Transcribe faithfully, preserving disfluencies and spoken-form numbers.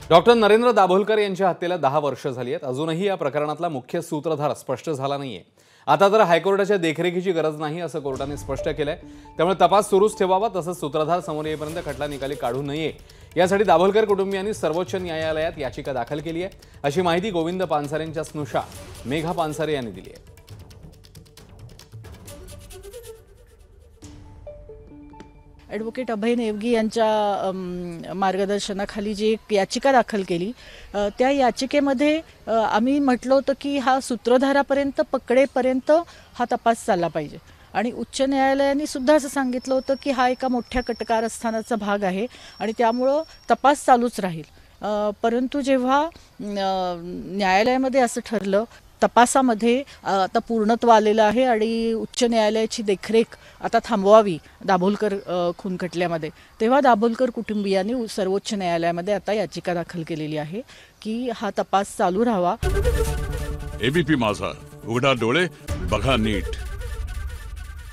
Doctor Narendra Dabholkar यांच्या हत्येला दहा वर्ष झाली आहेत। अजूनही या प्रकरणातला मुख्य सूत्रधार स्पष्ट झाला नाहीये। आता तर हायकोर्टाच्या देखरेखीची गरज नाही असं कोर्टाने स्पष्ट केलंय। त्यामुळे तपास सुरूच ठेवावा, तसंच सूत्रधार समोर येईपर्यंत खटला निकाली काढू नये यासाठी दाभोलकर कुटुंबियांनी सर्वोच्च न्यायालयात याचिका दाखल केली आहे, अशी माहिती गोविंद पानसरेंच्या स्नुषा मेघा पानसरे यांनी दिली आहे। ॲडव्होकेट अभय नेवगी यांच्या मार्गदर्शनाखाली जी एक याचिका दाखल केली, त्या याचिकेमध्ये आम्ही म्हटलं होतं की हा सूत्रधारापर्यंत पकडेपर्यंत हा तपास चालला पाहिजे आणि उच्च न्यायालयाने सुद्धा असं सांगितलं होतं की हा एका मोठ्या कटकारस्थानाचा भाग आहे आणि त्यामुळं तपास चालूच राहील। परंतु जेव्हा न्यायालयामध्ये असं ठरलं, तपासामध्ये आता पूर्णत्व आलेलं आहे आणि उच्च न्यायालयाची देखरेख आता थांबवावी दाभोलकर खून खटल्यामध्ये, तेव्हा दाभोलकर कुटुंबियांनी सर्वोच्च न्यायालयामध्ये आता याचिका दाखल केलेली आहे की हा तपास चालू राहावा। एबीपी माझा, उघडा डोळे बघा नीट।